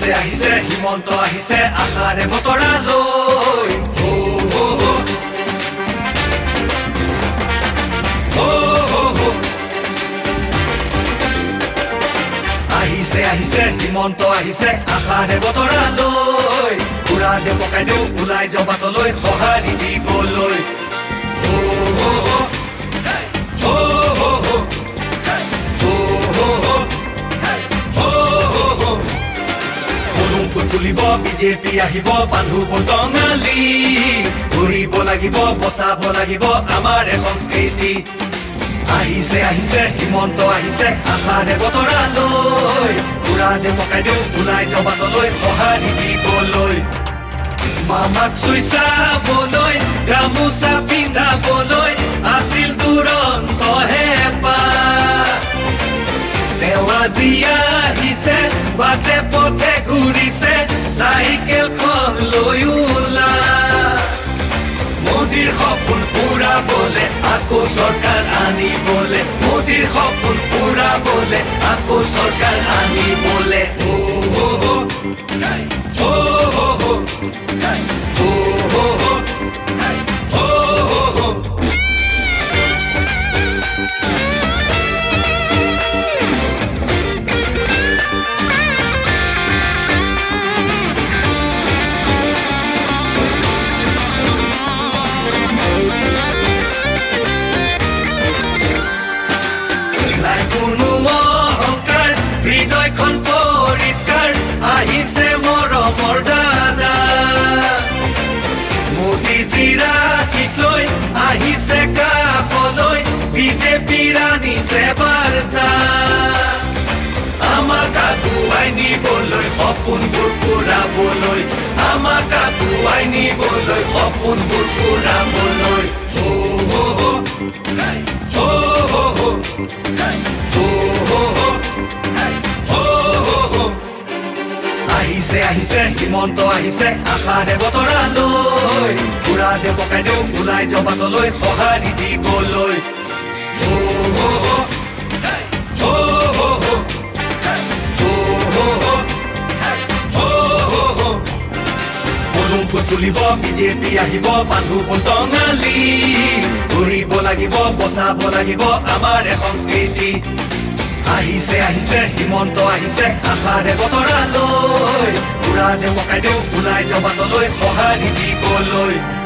আহিছে হিমন্ত আহিছে আশাৰে বতৰা লৈ আহিছে হিমন্ত আহিছে আশাৰে বতৰা লৈ পুৰা দে পকাই দেউ ওলাই যাওঁ বাটলৈ সঁহাৰি দিবলৈ তুলিব বিজেপি আহিব বান্ধু বটঙালী ঘূৰিব লাগিব বচাব লাগিব আমাৰ সংস্কৃতি আহিছে আহিছে হিমন্ত আহিছে আশাৰে বতৰা লৈ পুৰা দে পকাই দেউ ওলাই যাওঁ বাটলৈ সঁহাৰি দিবলৈ মামাক চুই চাবলৈ গামোচা পিন্ধাবলৈ আছিল দুৰন্ত হেঁপাহ তেওঁ আজি আহিছে বাটে পথে ঘূৰিছে চাইকেলখন লৈ ওলা মোদীৰ সপোন পুৰাবলে আকৌ চৰকাৰ আনিবলে মোদীৰ সপোন পুৰাবলে আকৌ চৰকাৰ আনিবলে হৃদয়খন পৰিষ্কাৰ আহিছে মৰমৰ দাদা মোদীজীৰ আশীষ লৈ আহিছে কাষলৈ বিজেপিৰ আনিছে বাৰ্তা আমাক আগুৱাই নিবলৈ সপোনবোৰ পুৰাবলৈ আমাক আগুৱাই নিবলৈ সপোনবোৰ পুৰাবলৈ আহিছে হিমন্ত আহিছে আশাৰে বতৰা লৈ পুৰা দে পকাই দেউ ওলাই যাওঁ বাটলৈ সঁহাৰি দিবলৈ তুলিব বিজেপি আহিব বান্ধু বটঙালী ঘূৰিব লাগিব বচাব লাগিব আমাৰ সংস্কৃতি আহিছে আহিছে হিমন্ত আহিছে আশাৰে বতৰা লৈ পুৰা দে পকাই দেউ ওলাই যাওঁ বাটলৈ সঁহাৰি দিবলৈ